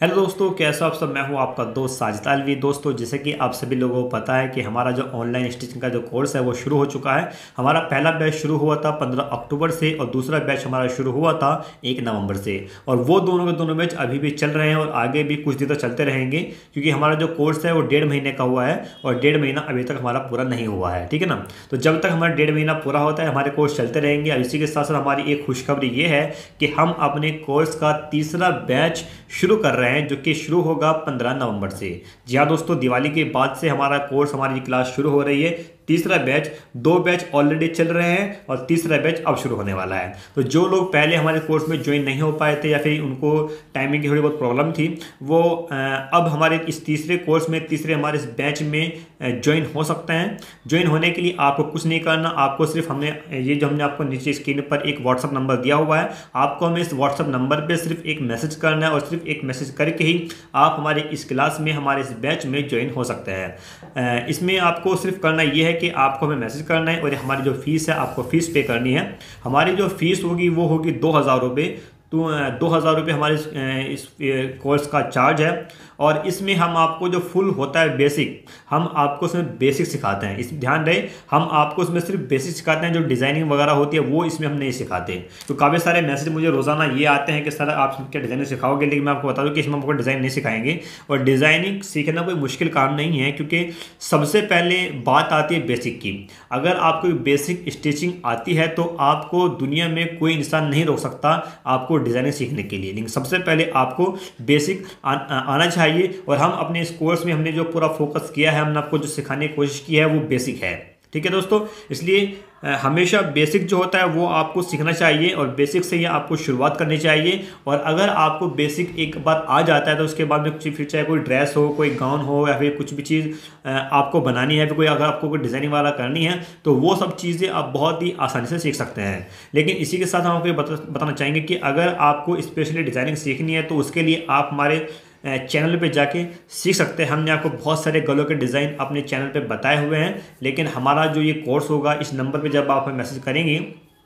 Hello दोस्तों, कैसे हो आप सब। मैं हूं आपका दोस्त साजिद अलवी। दोस्तों, जैसे कि आप सभी लोगों को पता है कि हमारा जो ऑनलाइन स्टिचिंग का जो कोर्स है वो शुरू हो चुका है। हमारा पहला बैच शुरू हुआ था 15 अक्टूबर से और दूसरा बैच हमारा शुरू हुआ था 1 नवंबर से। और वो दोनों के दोनों बैच अभी भी चल रहे हैं और आगे भी कुछ दिन तक चलते रहेंगे, क्योंकि हमारा जो कोर्स है वो 1.5 महीने का हुआ है और 1.5 महीना अभी तक हमारा पूरा नहीं हुआ है। ठीक है ना। तो जब तक हमारा 1.5 महीना पूरा होता है हमारे कोर्स चलते रहेंगे। और इसी के साथ साथ हमारी एक खुशखबरी ये है कि हम अपने कोर्स का तीसरा बैच शुरू कर रहे हैं, जो कि शुरू होगा 15 नवंबर से। जी हाँ दोस्तों, दिवाली के बाद से हमारा कोर्स, हमारी क्लास शुरू हो रही है। तीसरा बैच, 2 बैच ऑलरेडी चल रहे हैं और तीसरा बैच अब शुरू होने वाला है। तो जो लोग पहले हमारे कोर्स में ज्वाइन नहीं हो पाए थे या फिर उनको टाइमिंग की थोड़ी बहुत प्रॉब्लम थी, वो अब हमारे इस तीसरे कोर्स में, तीसरे हमारे इस बैच में ज्वाइन हो सकते हैं। ज्वाइन होने के लिए आपको कुछ नहीं करना, आपको सिर्फ हमने आपको नीचे स्क्रीन पर एक व्हाट्सअप नंबर दिया हुआ है, आपको हमें इस व्हाट्सअप नंबर पर सिर्फ एक मैसेज करना है और सिर्फ एक मैसेज करके ही आप हमारे इस क्लास में, हमारे इस बैच में ज्वाइन हो सकते हैं। इसमें आपको सिर्फ करना ये है कि आपको हमें मैसेज करना है और हमारी जो फीस है आपको फीस पे करनी है। हमारी जो फीस होगी वो होगी 2,000 रुपये। तो 2,000 रुपये हमारे इस कोर्स का चार्ज है। और इसमें हम आपको जो फुल होता है बेसिक, हम आपको उसमें बेसिक सिखाते हैं। इस ध्यान रहे, हम आपको उसमें सिर्फ बेसिक सिखाते हैं। जो डिज़ाइनिंग वगैरह होती है वो इसमें हम नहीं सिखाते। तो काफ़ी सारे मैसेज मुझे रोज़ाना ये आते हैं कि सर आप क्या डिज़ाइनिंग सिखाओगे, लेकिन मैं आपको बता दूं कि इसमें आपको डिज़ाइन नहीं सिखाएंगे। और डिज़ाइनिंग सीखना कोई मुश्किल काम नहीं है, क्योंकि सबसे पहले बात आती है बेसिक की। अगर आपको बेसिक स्टिचिंग आती है तो आपको दुनिया में कोई इंसान नहीं रोक सकता आपको डिज़ाइनिंग सीखने के लिए। लेकिन सबसे पहले आपको बेसिक आना चाहिए। और हम अपने इस कोर्स में हमने जो पूरा फोकस किया है, हमने आपको जो सिखाने की कोशिश की है वो बेसिक है। ठीक है दोस्तों, इसलिए हमेशा बेसिक जो होता है वो आपको सीखना चाहिए और बेसिक से ही आपको शुरुआत करनी चाहिए। और अगर आपको बेसिक एक बार आ जाता है तो उसके बाद में फिर चाहे कोई ड्रेस हो, कोई गाउन हो या फिर कुछ भी चीज़ आपको बनानी है, फिर कोई अगर आपको कोई डिज़ाइनिंग वाला करनी है तो वो सब चीज़ें आप बहुत ही आसानी से सीख सकते हैं। लेकिन इसी के साथ हम आपको बताना चाहेंगे कि अगर आपको स्पेशली डिज़ाइनिंग सीखनी है तो उसके लिए आप हमारे चैनल पे जाके सीख सकते हैं। हमने आपको बहुत सारे गलों के डिज़ाइन अपने चैनल पे बताए हुए हैं। लेकिन हमारा जो ये कोर्स होगा, इस नंबर पे जब आप हमें मैसेज करेंगे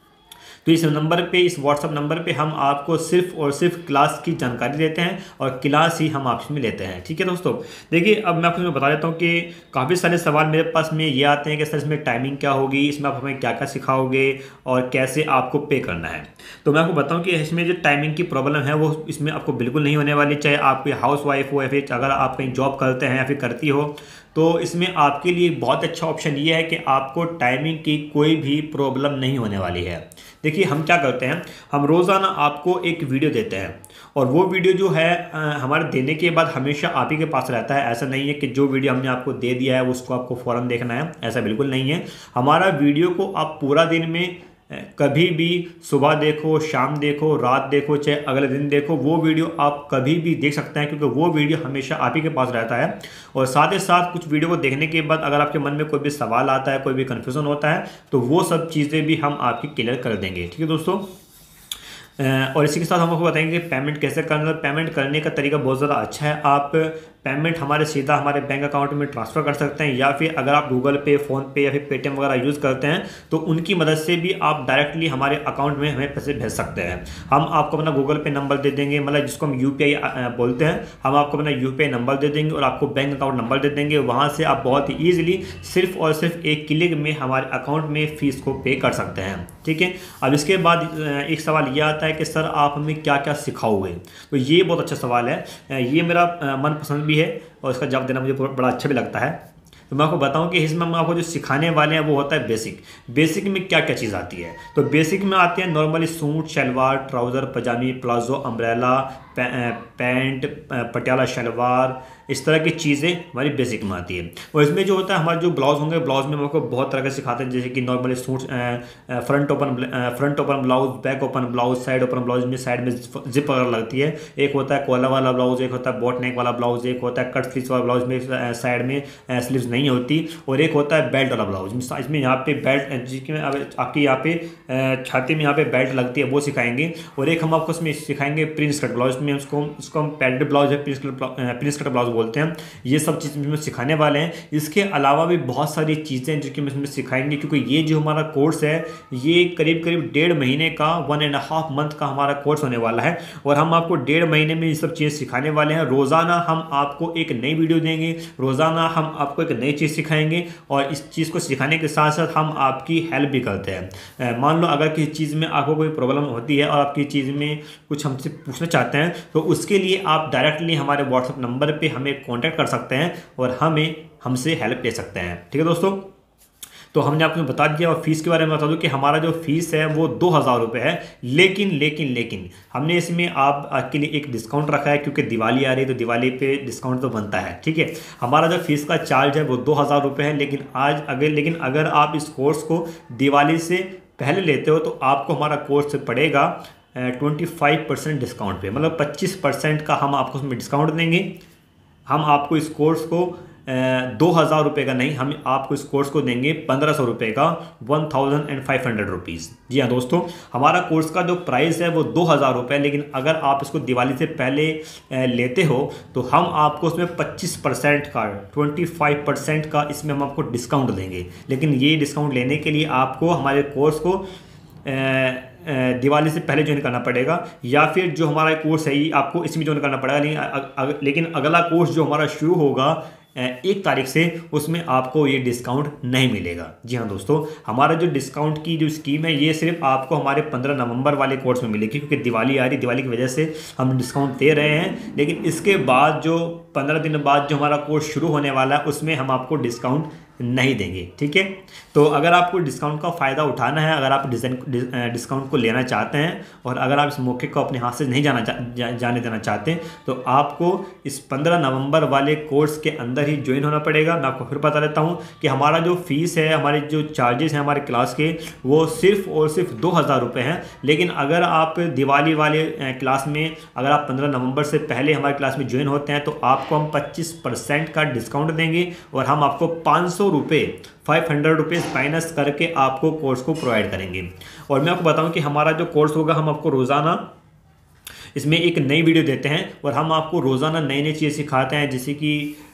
तो इस नंबर पे, इस व्हाट्सअप नंबर पे हम आपको सिर्फ और सिर्फ क्लास की जानकारी देते हैं और क्लास ही हम आपसे में लेते हैं। ठीक है दोस्तों, देखिए अब मैं आपको बता देता हूँ कि काफ़ी सारे सवाल मेरे पास में ये आते हैं कि सर इसमें टाइमिंग क्या होगी, इसमें आप हमें क्या क्या सिखाओगे और कैसे आपको पे करना है। तो मैं आपको बताऊँ कि इसमें जो टाइमिंग की प्रॉब्लम है वो इसमें आपको बिल्कुल नहीं होने वाली। चाहे आप कोई हाउस वाइफ हो या फिर अगर आप कहीं जॉब करते हैं या फिर करती हो, तो इसमें आपके लिए बहुत अच्छा ऑप्शन ये है कि आपको टाइमिंग की कोई भी प्रॉब्लम नहीं होने वाली है। देखिए हम क्या करते हैं, हम रोज़ाना आपको एक वीडियो देते हैं और वो वीडियो जो है हमारे देने के बाद हमेशा आप ही के पास रहता है। ऐसा नहीं है कि जो वीडियो हमने आपको दे दिया है उसको आपको फ़ौरन देखना है, ऐसा बिल्कुल नहीं है। हमारा वीडियो को आप पूरा दिन में कभी भी, सुबह देखो, शाम देखो, रात देखो, चाहे अगले दिन देखो, वो वीडियो आप कभी भी देख सकते हैं, क्योंकि वो वीडियो हमेशा आप ही के पास रहता है। और साथ ही साथ कुछ वीडियो को देखने के बाद अगर आपके मन में कोई भी सवाल आता है, कोई भी कन्फ्यूज़न होता है, तो वो सब चीज़ें भी हम आपकी क्लियर कर देंगे। ठीक है दोस्तों। और इसी के साथ हम आपको बताएंगे कि पेमेंट कैसे करना है। पेमेंट करने का तरीका बहुत ज़्यादा अच्छा है। आप पेमेंट सीधा हमारे बैंक अकाउंट में ट्रांसफ़र कर सकते हैं, या फिर अगर आप गूगल पे, फ़ोनपे या फिर पेटीएम वगैरह यूज़ करते हैं तो उनकी मदद से भी आप डायरेक्टली हमारे अकाउंट में हमें पैसे भेज सकते हैं। हम आपको अपना गूगल पे नंबर दे देंगे, मतलब जिसको हम UPI बोलते हैं, हम आपको अपना UPI नंबर दे देंगे और आपको बैंक अकाउंट नंबर दे देंगे। वहाँ से आप बहुत ही ईजिली सिर्फ और सिर्फ एक क्लिक में हमारे अकाउंट में फ़ीस को पे कर सकते हैं। ठीक है। अब इसके बाद एक सवाल ये आता है कि सर आप हमें क्या क्या सिखाओगे। तो ये बहुत अच्छा सवाल है, ये मेरा मनपसंद भी है और इसका जवाब देना मुझे बड़ा अच्छा भी लगता है। तो मैं आपको बताऊं कि इसमें हम आपको जो सिखाने वाले हैं वो होता है बेसिक। बेसिक में क्या क्या चीज़ आती है, तो बेसिक में आती है नॉर्मली सूट, शलवार, ट्राउज़र, पजामी, palazzo, umbrella, pant, Patiala salwar, इस तरह की चीज़ें हमारी बेसिक में आती है। और इसमें जो होता है हमारे जो ब्लाउज होंगे, ब्लाउज में हम आपको बहुत तरह के सिखाते हैं, जैसे कि normally suit, front open blouse, back open blouse, side open blouse में साइड में जिप वगैरह लगती है। एक होता है कॉलर वाला ब्लाउज, एक होता है बोट नेक वाला ब्लाउज, एक होता है कट स्लीव्स वाला ब्लाउज में साइड में स्लीव्स नहीं होती, और एक होता है बेल्ट वाला ब्लाउज। इसमें यहाँ पे बेल्ट, जिसमें आपकी यहाँ पे छाती में यहाँ पे बेल्ट लगती है, वो सिखाएंगे। और एक हम आपको इसमें सिखाएंगे प्रिंस कट ब्लाउज में उसको हम पैडेड ब्लाउज है, प्रिंस कट ब्लाउज बोलते हैं। ये सब चीज़ इसमें सिखाने वाले हैं। इसके अलावा भी बहुत सारी चीज़ें हैं जो कि हम इसमें सिखाएंगे, क्योंकि ये जो हमारा कोर्स है ये करीब करीब 1.5 महीने का, 1.5 मंथ का हमारा कोर्स होने वाला है। और हम आपको 1.5 महीने में ये सब चीज़ें सिखाने वाले हैं। रोज़ाना हम आपको एक नई वीडियो देंगे, रोज़ाना हम आपको एक नई चीज़ सिखाएंगे, और इस चीज़ को सिखाने के साथ साथ हम आपकी हेल्प भी करते हैं। मान लो अगर किसी चीज़ में आपको कोई प्रॉब्लम होती है और आपकी चीज़ में कुछ हमसे पूछना चाहते हैं, तो उसके लिए आप डायरेक्टली हमारे व्हाट्सएप नंबर पे हमें कांटेक्ट कर सकते हैं और हमसे हेल्प ले सकते हैं। ठीक है दोस्तों, तो हमने आपको बता दिया। और फीस के बारे में बता दूं कि हमारा जो फीस है वो 2000 रुपये है। लेकिन हमने इसमें आपके लिए एक डिस्काउंट रखा है, क्योंकि दिवाली आ रही है तो दिवाली पे डिस्काउंट तो बनता है। ठीक है, हमारा जो फीस का चार्ज है वो 2000 रुपये है। लेकिन अगर आप इस कोर्स को दिवाली से पहले लेते हो तो आपको हमारा कोर्स पड़ेगा 25% डिस्काउंट पे, मतलब 25% का हम आपको उसमें डिस्काउंट देंगे। हम आपको इस कोर्स को 2000 रुपये का नहीं, हम आपको इस कोर्स को देंगे 1500 रुपये का, 1500 रुपीज़। जी हाँ दोस्तों, हमारा कोर्स का जो प्राइस है वो 2000 रुपये, लेकिन अगर आप इसको दिवाली से पहले लेते हो तो हम आपको उसमें 25% का, 25% का इसमें हम आपको डिस्काउंट देंगे। लेकिन ये डिस्काउंट लेने के लिए आपको हमारे कोर्स को दिवाली से पहले ज्वाइन करना पड़ेगा, या फिर जो हमारा कोर्स है ये आपको इसमें ज्वाइन करना पड़ेगा। लेकिन अगला कोर्स जो हमारा शुरू होगा 1 तारीख से, उसमें आपको ये डिस्काउंट नहीं मिलेगा। जी हाँ दोस्तों, हमारा जो डिस्काउंट की जो स्कीम है ये सिर्फ आपको हमारे 15 नवंबर वाले कोर्स में मिलेगी, क्योंकि दिवाली आ रही, दिवाली की वजह से हम डिस्काउंट दे रहे हैं। लेकिन इसके बाद जो 15 दिन बाद जो हमारा कोर्स शुरू होने वाला है उसमें हम आपको डिस्काउंट नहीं देंगे। ठीक है, तो अगर आपको डिस्काउंट का फ़ायदा उठाना है, अगर आप डिस्काउंट को लेना चाहते हैं, और अगर आप इस मौके को अपने हाथ से नहीं जाने देना चाहते, तो आपको इस 15 नवंबर वाले कोर्स के अंदर ही ज्वाइन होना पड़ेगा। मैं आपको फिर बता देता हूँ कि हमारा जो फीस है, हमारे जो चार्जेस हैं हमारे क्लास के, वो सिर्फ और सिर्फ 2000 रुपये हैं। लेकिन अगर आप दिवाली वाले क्लास में, अगर आप 15 नवंबर से पहले हमारे क्लास में ज्वाइन होते हैं, तो आपको हम 25% का डिस्काउंट देंगे, और हम आपको 500 रुपये माइनस करके आपको कोर्स को प्रोवाइड करेंगे। और मैं आपको बताऊं कि हमारा जो कोर्स होगा, हम आपको रोज़ाना इसमें एक नई वीडियो देते हैं, और हम आपको रोज़ाना नई नई चीज़ें सिखाते हैं। जैसे कि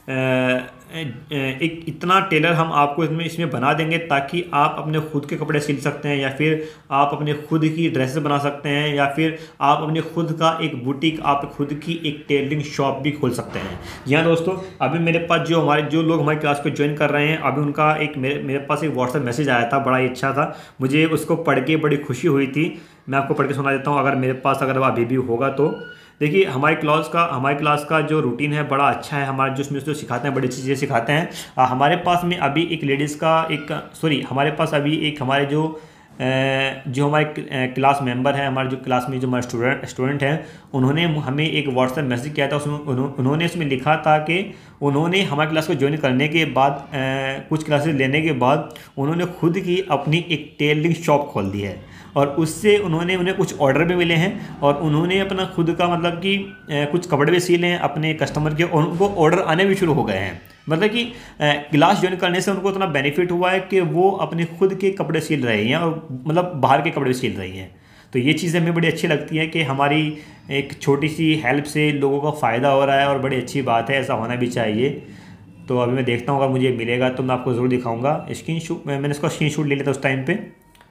एक इतना टेलर हम आपको इसमें बना देंगे ताकि आप अपने खुद के कपड़े सिल सकते हैं, या फिर आप अपने खुद की ड्रेसेस बना सकते हैं, या फिर आप अपने खुद का एक बुटीक, आप खुद की एक टेलरिंग शॉप भी खोल सकते हैं। यहाँ दोस्तों, अभी मेरे पास जो लोग हमारी क्लास को ज्वाइन कर रहे हैं, अभी उनका एक मेरे पास एक व्हाट्सएप मैसेज आया था, बड़ा ही अच्छा था, मुझे उसको पढ़ के बड़ी खुशी हुई थी। मैं आपको पढ़ के सुना देता हूँ, अगर मेरे पास अगर अभी भी होगा तो। देखिए, हमारी क्लास का जो रूटीन है बड़ा अच्छा है। हमारे जो सिखाते हैं, बड़ी चीज़ें सिखाते हैं। हमारे पास में अभी एक लेडीज़ का हमारे पास अभी एक हमारे जो हमारे क्लास मेंबर हैं, हमारे जो क्लास में जो हमारे स्टूडेंट हैं, उन्होंने हमें एक व्हाट्सएप मैसेज किया था। उसमें उन्होंने इसमें लिखा था कि उन्होंने हमारी क्लास को ज्वाइन करने के बाद, कुछ क्लासेस लेने के बाद, उन्होंने खुद की अपनी एक टेलरिंग शॉप खोल दी है, और उससे उन्हें कुछ ऑर्डर भी मिले हैं, और उन्होंने अपना खुद का मतलब कि कुछ कपड़े भी सिले हैं अपने कस्टमर के, और उनको ऑर्डर आने भी शुरू हो गए हैं। मतलब कि क्लास ज्वाइन करने से उनको इतना बेनिफिट हुआ है कि वो अपने खुद के कपड़े सिल रहे हैं, और मतलब बाहर के कपड़े भी सिल रही हैं। तो ये चीज़ें हमें बड़ी अच्छी लगती है कि हमारी एक छोटी सी हेल्प से लोगों का फ़ायदा हो रहा है, और बड़ी अच्छी बात है, ऐसा होना भी चाहिए। तो अभी मैं देखता हूँ, अगर मुझे मिलेगा तो मैं आपको ज़रूर दिखाऊँगा। मैंने इसका स्क्रीनशॉट ले लिया था उस टाइम पे।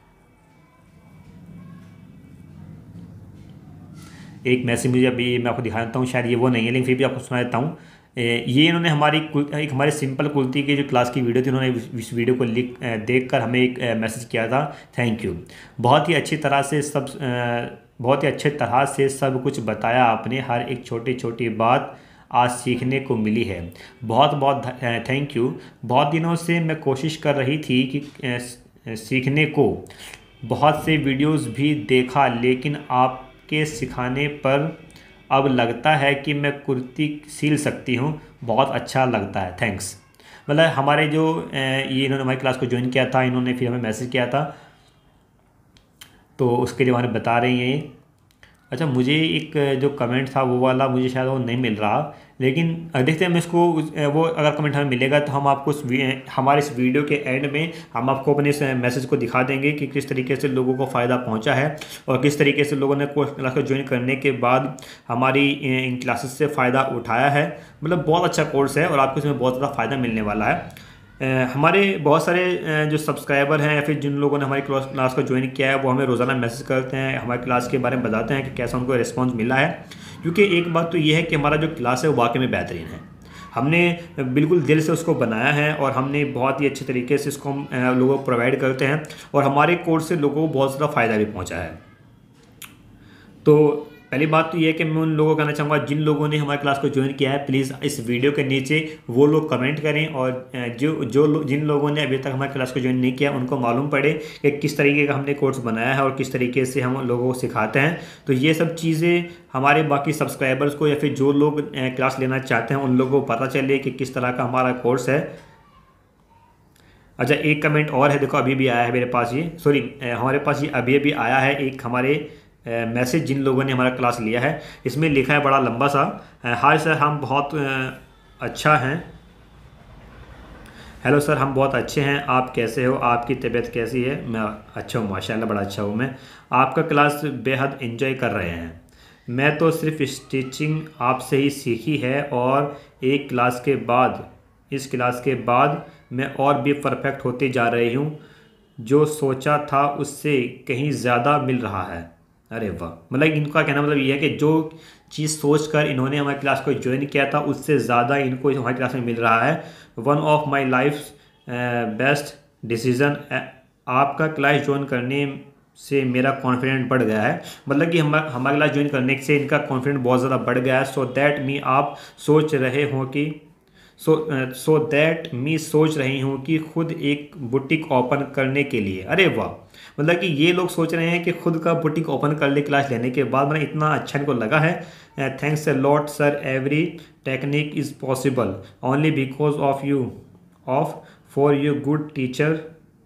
एक मैसेज मुझे अभी मैं आपको दिखा देता हूँ, शायद ये वो नहीं है, लेकिन फिर भी आपको सुना देता हूँ। ये इन्होंने हमारी सिंपल कुर्ती की जो क्लास की वीडियो थी, उन्होंने इस वीडियो को देखकर हमें एक मैसेज किया था, थैंक यू, बहुत ही अच्छे तरह से सब कुछ बताया आपने, हर एक छोटी छोटी बात आज सीखने को मिली है, बहुत बहुत थैंक यू। बहुत दिनों से मैं कोशिश कर रही थी कि सीखने को, बहुत से वीडियोस भी देखा, लेकिन आपके सिखाने पर अब लगता है कि मैं कुर्ती सिल सकती हूँ, बहुत अच्छा लगता है, थैंक्स। मतलब हमारे जो ये इन्होंने हमारी क्लास को ज्वाइन किया था, इन्होंने फिर हमें मैसेज किया था, तो उसके लिए हमारे बता रही हैं। अच्छा, मुझे एक जो कमेंट था वो वाला मुझे शायद वो नहीं मिल रहा, लेकिन देखते हैं हम इसको वो अगर कमेंट हमें मिलेगा तो हम आपको हमारे इस वीडियो के एंड में हम आपको अपने इस मैसेज को दिखा देंगे कि किस तरीके से लोगों को फ़ायदा पहुंचा है और किस तरीके से लोगों ने कोर्स क्लास को ज्वाइन करने के बाद हमारी इन क्लासेस से फ़ायदा उठाया है। मतलब बहुत अच्छा कोर्स है और आपको इसमें बहुत ज़्यादा फ़ायदा मिलने वाला है। हमारे बहुत सारे जो सब्सक्राइबर हैं या फिर जिन लोगों ने हमारी क्लास को ज्वाइन किया है वो हमें रोज़ाना मैसेज करते हैं, हमारी क्लास के बारे में बताते हैं कि कैसा उनको रिस्पांस मिला है। क्योंकि एक बात तो ये है कि हमारा जो क्लास है वो वाकई में बेहतरीन है। हमने बिल्कुल दिल से उसको बनाया है और हमने बहुत ही अच्छे तरीके से इसको हम लोगों को प्रोवाइड करते हैं और हमारे कोर्स से लोगों को बहुत ज़्यादा फ़ायदा भी पहुँचा है। तो पहली बात तो ये है कि मैं उन लोगों को कहना चाहूँगा जिन लोगों ने हमारी क्लास को ज्वाइन किया है, प्लीज़ इस वीडियो के नीचे वो लोग कमेंट करें और जिन लोगों ने अभी तक हमारी क्लास को ज्वाइन नहीं किया उनको मालूम पड़े कि किस तरीके का हमने कोर्स बनाया है और किस तरीके से हम लोगों को सिखाते हैं। तो ये सब चीज़ें हमारे बाकी सब्सक्राइबर्स को या फिर जो लोग क्लास लेना चाहते हैं उन लोगों को पता चले कि किस तरह का हमारा कोर्स है। अच्छा, एक कमेंट और है, देखो अभी भी आया है मेरे पास, ये सॉरी हमारे पास ये अभी अभी आया है एक हमारे मैसेज जिन लोगों ने हमारा क्लास लिया है। इसमें लिखा है बड़ा लंबा सा, हाय सर हम बहुत अच्छा हैं, हेलो सर हम बहुत अच्छे हैं, आप कैसे हो, आपकी तबीयत कैसी है। मैं अच्छा हूँ माशाल्लाह, बड़ा अच्छा हूँ मैं, आपका क्लास बेहद एंजॉय कर रहे हैं। मैं तो सिर्फ स्टिचिंग आपसे ही सीखी है और एक क्लास के बाद इस क्लास के बाद मैं और भी परफेक्ट होते जा रही हूँ, जो सोचा था उससे कहीं ज़्यादा मिल रहा है। अरे वाह, मतलब इनका कहना मतलब ये है कि जो चीज़ सोच कर इन्होंने हमारी क्लास को ज्वाइन किया था उससे ज़्यादा इनको हमारी क्लास में मिल रहा है। One of my life best decision, आपका क्लास ज्वाइन करने से मेरा कॉन्फिडेंट बढ़ गया है। मतलब कि हमारी क्लास ज्वाइन करने से इनका कॉन्फिडेंट बहुत ज़्यादा बढ़ गया है। सो दैट मी आप सोच रहे हो कि सो दैट मी सोच रही हूँ कि खुद एक बुटीक ओपन करने के लिए। अरे वाह, मतलब कि ये लोग सोच रहे हैं कि खुद का बुटीक ओपन कर ले क्लास लेने के बाद। मतलब इतना अच्छा इनको लगा है। Thanks a lot sir, every technique is possible only because of you for you good teacher.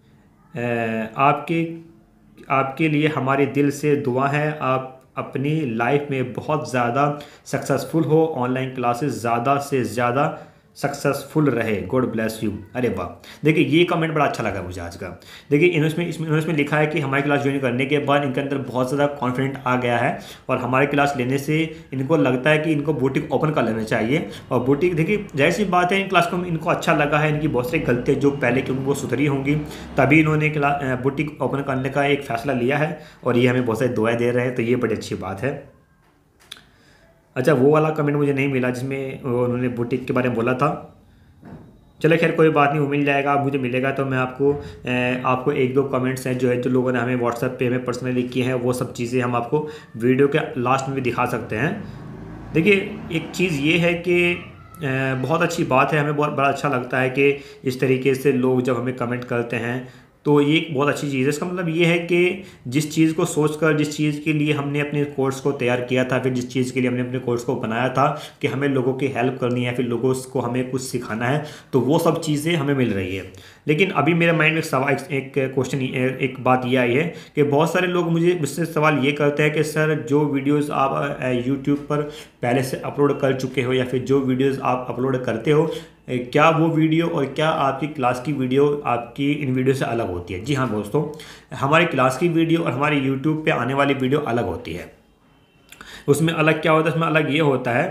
आपके लिए हमारे दिल से दुआ है, आप अपनी लाइफ में बहुत ज़्यादा सक्सेसफुल हो, ऑनलाइन क्लासेस ज़्यादा से ज़्यादा सक्सेसफुल रहे, गॉड ब्लेस यू। अरे वाह, देखिए ये कमेंट बड़ा अच्छा लगा मुझे आज का। देखिए इन्होंने लिखा है कि हमारी क्लास ज्वाइन करने के बाद इनके अंदर बहुत ज़्यादा कॉन्फिडेंट आ गया है और हमारी क्लास लेने से इनको लगता है कि इनको बुटीक ओपन कर लेना चाहिए। और बुटीक, देखिए जाहिर सी बात है इन क्लास को इनको अच्छा लगा है, इनकी बहुत सारी गलतियाँ जो पहले की वो सुधरी होंगी, तभी इन्होंने बुटीक ओपन करने का एक फ़ैसला लिया है और ये हमें बहुत सारी दुआएँ दे रहे हैं, तो ये बड़ी अच्छी बात है। अच्छा, वो वाला कमेंट मुझे नहीं मिला जिसमें उन्होंने बुटीक के बारे में बोला था। चलो खैर कोई बात नहीं, वो मिल जाएगा, मुझे मिलेगा तो मैं आपको एक दो कमेंट्स हैं जो लोगों ने हमें व्हाट्सएप पे हमें पर्सनली किए हैं, वो सब चीज़ें हम आपको वीडियो के लास्ट में भी दिखा सकते हैं। देखिए एक चीज़ ये है कि बहुत अच्छी बात है, हमें बहुत बड़ा अच्छा लगता है कि इस तरीके से लोग जब हमें कमेंट करते हैं तो ये एक बहुत अच्छी चीज़ है। इसका मतलब ये है कि जिस चीज़ को सोचकर, जिस चीज़ के लिए हमने अपने कोर्स को तैयार किया था, फिर जिस चीज़ के लिए हमने अपने कोर्स को बनाया था कि हमें लोगों की हेल्प करनी है, फिर लोगों को हमें कुछ सिखाना है, तो वो सब चीज़ें हमें मिल रही है। लेकिन अभी मेरे माइंड में एक क्वेश्चन, एक बात ये आई है कि बहुत सारे लोग मुझसे सवाल ये करते हैं कि सर जो वीडियोज़ आप यूट्यूब पर पहले से अपलोड कर चुके हो या फिर जो वीडियोज़ आप अपलोड करते हो, क्या वो वीडियो और क्या आपकी क्लास की वीडियो आपकी इन वीडियो से अलग होती है। जी हाँ दोस्तों, हमारी क्लास की वीडियो और हमारी यूट्यूब पे आने वाली वीडियो अलग होती है। उसमें अलग क्या होता है, उसमें अलग ये होता है,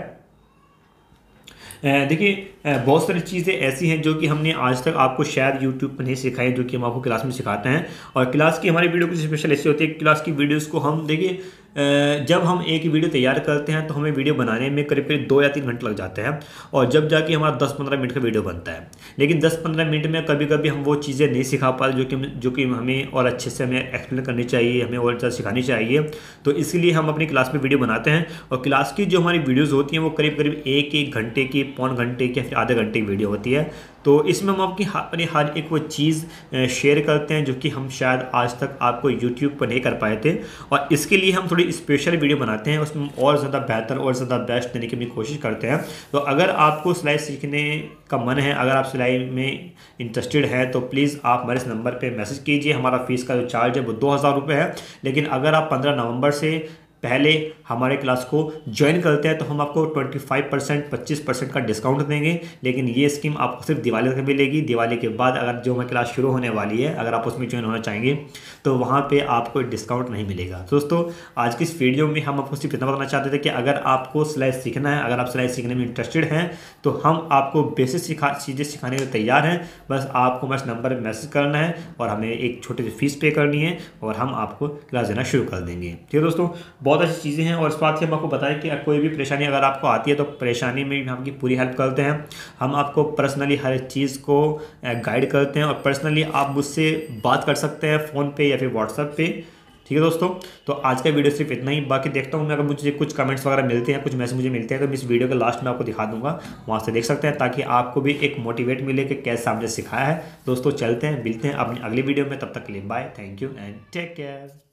देखिए बहुत सारी चीज़ें ऐसी हैं जो कि हमने आज तक आपको शायद यूट्यूब पर नहीं सिखाई, जो कि हम आपको क्लास में सिखाते हैं। और क्लास की हमारी वीडियो कुछ स्पेशल ऐसी होती है, क्लास की वीडियोस को हम देखिए जब हम एक वीडियो तैयार करते हैं तो हमें वीडियो बनाने में करीब करीब 2 या 3 घंटे लग जाते हैं और जब जाके हमारा 10-15 मिनट का वीडियो बनता है। लेकिन 10-15 मिनट में कभी कभी हम वो चीज़ें नहीं सिखा पाते जो कि हमें और अच्छे से हमें एक्सप्लेन करनी चाहिए, हमें और ज़्यादा सिखानी चाहिए। तो इसलिए हम अपनी क्लास में वीडियो बनाते हैं और क्लास की जो हमारी वीडियोज़ होती हैं वो करीब करीब 1-1 घंटे की, पौन घंटे की या फिर आधे घंटे की वीडियो होती है। तो इसमें हम आपकी अपनी हर एक वो चीज़ शेयर करते हैं जो कि हम शायद आज तक आपको यूट्यूब पर नहीं कर पाए थे, और इसके लिए हम थोड़ी स्पेशल वीडियो बनाते हैं, उसमें और ज़्यादा बेहतर और ज़्यादा बेस्ट देने की भी कोशिश करते हैं। तो अगर आपको सिलाई सीखने का मन है, अगर आप सिलाई में इंटरेस्टेड है तो प्लीज़ आप हमारे इस नंबर पर मैसेज कीजिए। हमारा फ़ीस का जो चार्ज है वो 2000 रुपये है, लेकिन अगर आप 15 नवंबर से पहले हमारे क्लास को ज्वाइन करते हैं तो हम आपको 25% 25% का डिस्काउंट देंगे। लेकिन ये स्कीम आपको सिर्फ दिवाली तक मिलेगी। दिवाली के बाद अगर जो हमारी क्लास शुरू होने वाली है, अगर आप उसमें ज्वाइन होना चाहेंगे तो वहाँ पे आपको डिस्काउंट नहीं मिलेगा। दोस्तों आज की इस वीडियो में हम आपको सिर्फ इतना बताना चाहते थे कि अगर आपको सिलाई सीखना है, अगर आप सिलाई सीखने में इंटरेस्टेड हैं तो हम आपको बेसिक चीज़ें सिखाने के लिए तैयार हैं। बस आपको बस नंबर पर मैसेज करना है और हमें एक छोटी सी फीस पे करनी है और हम आपको क्लास देना शुरू कर देंगे। ठीक है दोस्तों, बहुत अच्छी चीज़ें हैं। और इस बात की हम आपको बताएं कि कोई भी परेशानी अगर आपको आती है तो परेशानी में भी हम आपकी पूरी हेल्प करते हैं। हम आपको पर्सनली हर चीज़ को गाइड करते हैं और पर्सनली आप मुझसे बात कर सकते हैं फ़ोन पे या फिर व्हाट्सएप पे। ठीक है दोस्तों, तो आज का वीडियो सिर्फ इतना ही। बाकी देखता हूँ मैं, अगर मुझे कुछ कमेंट्स वगैरह मिलते हैं, कुछ मैसेज मुझे मिलते हैं तो मैं इस वीडियो के लास्ट में आपको दिखा दूंगा, वहाँ से देख सकते हैं, ताकि आपको भी एक मोटिवेट मिले कि कैसे हमने सिखाया है। दोस्तों चलते हैं, मिलते हैं अपनी अगली वीडियो में, तब तक के लिए bye, thank you and take care.